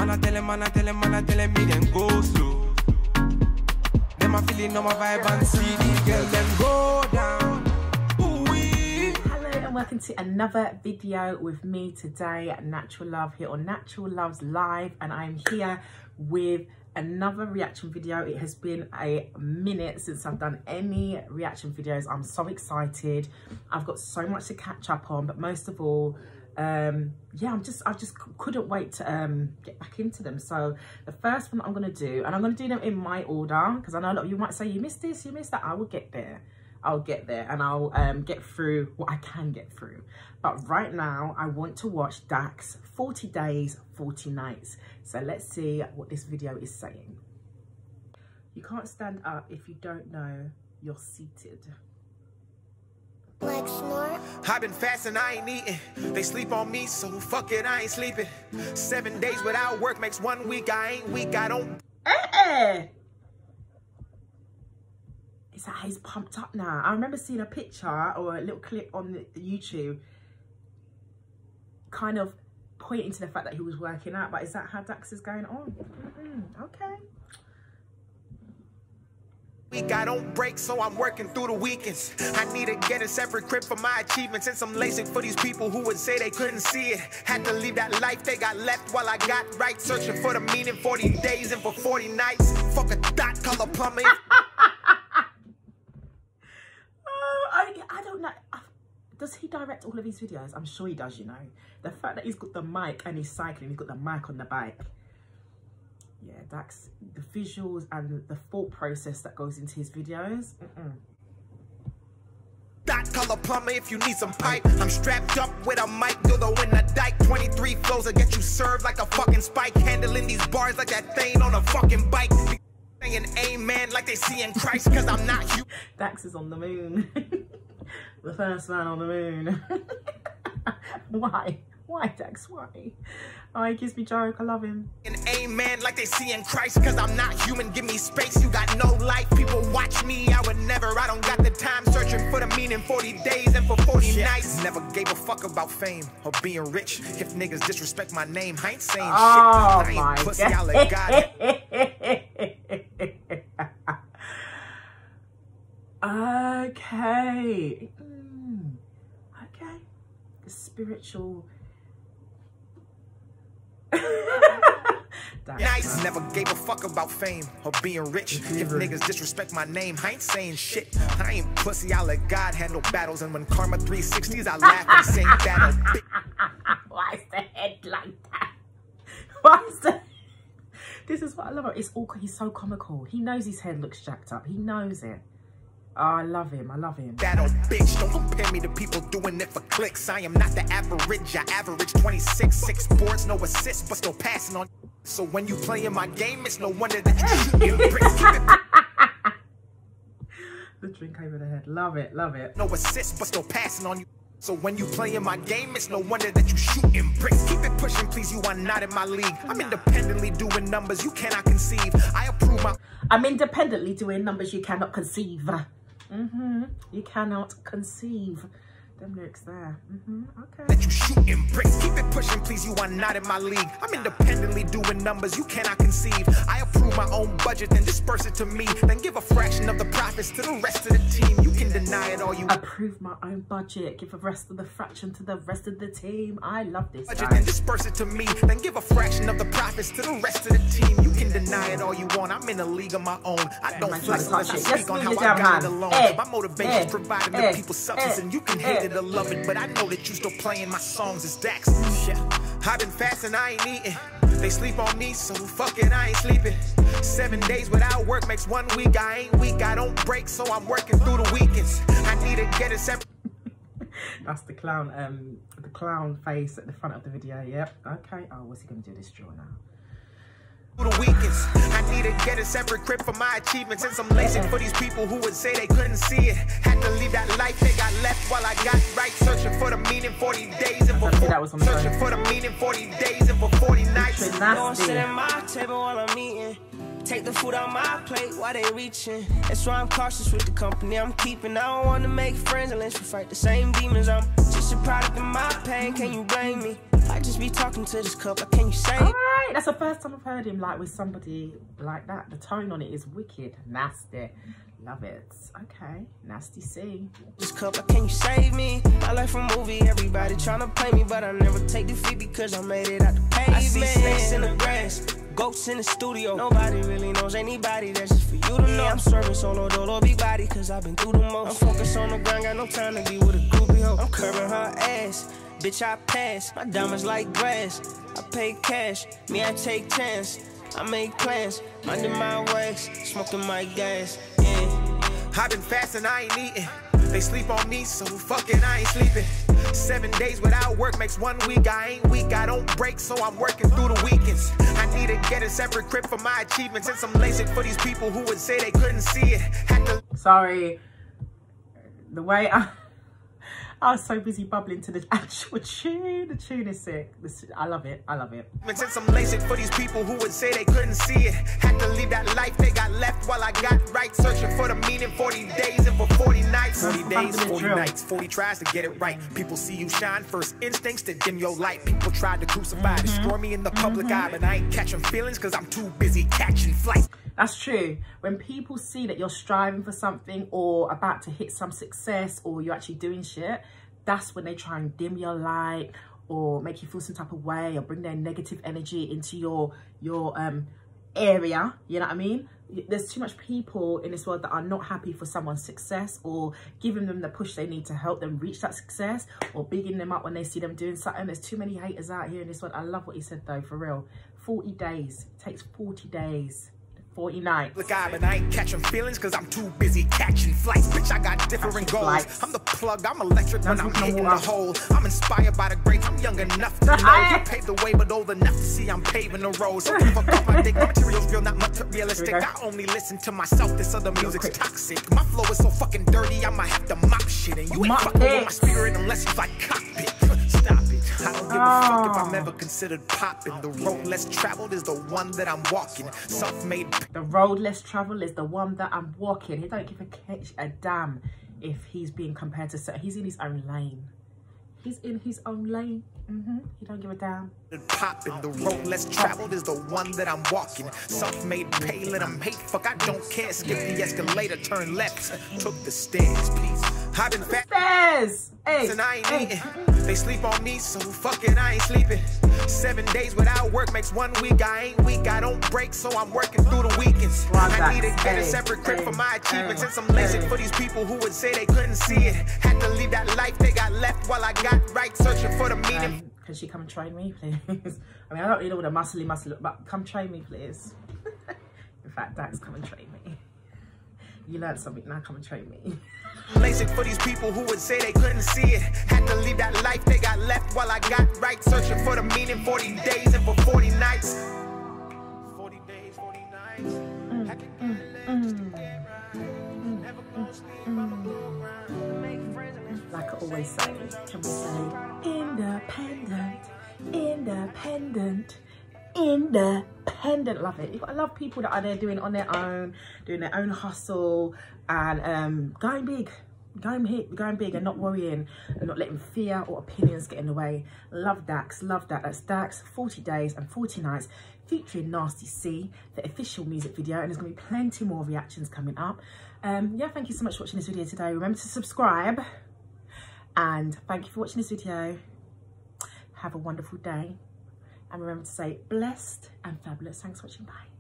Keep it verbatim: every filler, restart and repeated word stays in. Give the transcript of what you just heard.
Man, I tell him, man, I tell him, man, I tell him, me then go slow. Them I feeling on my vibe and see these girls them go down. Ooh-wee. Hello and welcome to another video with me today at Natural Love here on Natural Loves Live, and I'm here with another reaction video. It has been a minute since I've done any reaction videos. I'm so excited. I've got so much to catch up on, but most of all, um yeah, i'm just i just couldn't wait to um get back into them. So the first one I'm going to do, and I'm going to do them in my order, because I know a lot of you might say you missed this, you missed that. I will get there, I'll get there, and I'll um get through what I can get through. But right now I want to watch Dax forty days forty nights. So let's see what this video is saying. You can't stand up if you don't know you're seated. Like snort. I've been fasting, I ain't eating. They sleep on me, so fuck it, I ain't sleeping. Seven days without work makes one week. I ain't weak, I don't. Eh. Is that how he's pumped up now? I remember seeing a picture or a little clip on the YouTube kind of pointing to the fact that he was working out, but is that how Dax is going on? Mm-mm. Okay. I don't break, so I'm working through the weekends. I need to get a separate crib for my achievements and some LASIK for these people who would say they couldn't see it. Had to leave that life they got left while I got right, searching for the meaning. Forty days and for forty nights. Fuck a dot color plumbing. oh, I, I don't know. Does he direct all of his videos? I'm sure he does, you know. The fact that he's got the mic and he's cycling, he's got the mic on the bike. Yeah, Dax, the visuals and the thought process that goes into his videos. Mm-mm. Dot color plumber if you need some pipe. I'm strapped up with a mic, dildo in the dike. twenty-three flows that get you served like a fucking spike. Handling these bars like that thing on a fucking bike. Saying amen like they see in Christ, cause I'm not you. Dax is on the moon. The first man on the moon. Why? Why, Dax? Why? Oh, he gives me joke. I love him. And amen like they see in Christ, cause I'm not human. Give me space, you got no life. People watch me, I would never. I don't got the time searching for the meaning. Forty days and for forty Shit. nights. Never gave a fuck about fame or being rich. If niggas disrespect my name, I ain't saying oh shit. I my ain't pussy, I let God. Okay. Mm. Okay. The spiritual. Nice. Never gave a fuck about fame or being rich. If niggas disrespect my name, I ain't saying shit. I ain't pussy, I let God handle battles. And when Karma three sixties, I laugh and sing battle. Why is the head like that? Why is the... This is what I love. It's all, he's so comical. He knows his head looks jacked up. He knows it. Oh, I love him. I love him. Battle, bitch. Don't compare me to people doing it for clicks. I am not the average. I average twenty-six, six boards, no assists, but still passing on. So when you play in my game, it's no wonder that you shooting bricks. Keep it. The drink over the head. Love it. Love it. No assists, but still passing on you. So when you play in my game, it's no wonder that you shooting bricks. Keep it pushing, please. You are not in my league. I'm independently doing numbers you cannot conceive. I approve my. I'm independently doing numbers you cannot conceive. Mm-hmm. You cannot conceive. Them lyrics there. Mm-hmm. Okay. That you shooting bricks. Keep it pushing, please. You are not in my league. I'm independently doing numbers you cannot conceive. I approve my own budget, then disperse it to me. Then give a fraction of the profits to the rest of the team. You can deny it all you approve my own budget. Give the rest of the fraction to the rest of the team. I love this. Budget, then disperse it to me. Then give a fraction of the profits to the rest of the team. You can deny it all you want. I'm in a league of my own. I don't flex unless I speak on how I got it alone. Eh, my motivation is eh, providing eh, the people substance, eh, and you can eh. hate it or love it, but I know that you still playing my songs as Dax. Yeah. I've been fasting, I ain't eating. They sleep on me, so fuck it, I ain't sleeping. Seven days without work makes one week. I ain't weak, I don't break, so I'm working through the weekends. I need to get a separate. That's the clown, um, the clown face at the front of the video. Yep. Okay. Oh, what's he gonna do this draw now? The weekends, I need to get a separate crib for my achievements and some LASIK for these people who would say they couldn't see it. Had to leave that life they got left while I got right, searching for the meaning. Forty days and for searching for the meaning. Forty days and for forty nights. Don't sit at my table while I'm eating. Take the food on my plate while they reaching. That's why I'm cautious with the company I'm keeping. I don't want to make friends unless we fight the same demons. I'm Just a product of my pain, can you blame me? I just be talking to this cup, can you say? All right, that's the first time I've heard him like with somebody like that. The tone on it is wicked, nasty. Love it. Okay, Nasty C. This cup, can you save me? I like from movie, everybody tryna play me, but I never take defeat because I made it out the pavement. I see snakes in the grass, ghosts in the studio. Nobody really knows anybody, that's just for you to know. I'm serving solo dolo, big body, cause I've been through the most. I'm focused on the grind, got no time to be with a groupie hoe. I'm curving her ass, bitch I pass. My diamonds like glass, I pay cash, me I take chance. I make plans, under my wax, smoking my gas, yeah. I've been fasting, I ain't eating. They sleep on me, so fuck it, I ain't sleeping. Seven days without work makes one week. I ain't weak, I don't break, so I'm working through the weekends. I need to get a separate crib for my achievements and some LASIK for these people who would say they couldn't see it. Had to Sorry, the way I... I was so busy bubbling to the actual tune. The tune is sick. This, I love it. I love it. And some LASIK for these people who would say they couldn't see it. Had to leave that life they got left while I got right. Searching for the meaning. forty days and for forty nights. forty days, forty nights, forty tries to get it right. People see you shine. First instincts to dim your light. People tried to crucify, mm-hmm. destroy me in the public mm-hmm. eye, but I ain't catching feelings because I'm too busy catching flights. That's true. When people see that you're striving for something or about to hit some success or you're actually doing shit, that's when they try and dim your light or make you feel some type of way or bring their negative energy into your your um area. You know what I mean? There's too much people in this world that are not happy for someone's success or giving them the push they need to help them reach that success or bigging them up when they see them doing something. There's too many haters out here in this world. I love what he said though, for real. forty days. It takes forty days. forty nights. Look, I, but I ain't catching feelings because I'm too busy catching flights. Bitch, I got different goals. Flights. I'm the plug, I'm electric when I'm hitting the hole. I'm inspired by the greats, I'm young enough to know. You paved the way, but old enough to see I'm paving the road. So fuck off my dick, my material's real, not materialistic. I only listen to myself, this other music's toxic. My flow is so fucking dirty, I might have to mop shit. And you ain't fucking with my spirit unless you like cockpit. Stop it. I don't give a fuck if I'm ever considered popping. The road less traveled is the one that I'm walking. Self-made. The road less traveled is the one that I'm walking. He don't give a, catch a damn if he's being compared to... He's in his own lane. He's in his own lane. Mm-hmm. He don't give a damn. Popping. The road less traveled is the one that I'm walking. Self-made, pay, let them hate. Fuck, I don't care. Skip the escalator, turn left. Took the stairs, please. I've been fat. Stairs! Hey, and I ain't hey. eating. They sleep on me, so fuck it, I ain't sleeping. Seven days without work makes one week. I ain't weak, I don't break, so I'm working through the weekends. Well, I need to get hey, a separate crib hey, for my achievements hey, and some LASIK hey. for these people who would say they couldn't see it. Had to leave that life they got left while I got right, searching for the meaning. Um, can she come and train me, please? I mean, I don't really know what a muscly muscle look, but come train me, please. In fact, Dax, come and train me. You learned something, now come and train me. LASIK for these people who would say they couldn't see it. Had to leave that life they got left while I got right. Searching for the meaning. forty days and for forty nights. forty days, forty nights. Mm, mm, mm. Never gonna sleep, I'ma go around. Make friends. Like I always say, can we say independent, independent, independent. Love it. I love people that are there doing it on their own, doing their own hustle and um, going big, going big, going big and not worrying and not letting fear or opinions get in the way. Love Dax, love that. That's Dax, forty days and forty nights featuring Nasty C, the official music video, and there's going to be plenty more reactions coming up. Um, yeah, thank you so much for watching this video today. Remember to subscribe and thank you for watching this video. Have a wonderful day. And remember to say blessed and fabulous. Thanks for watching. Bye.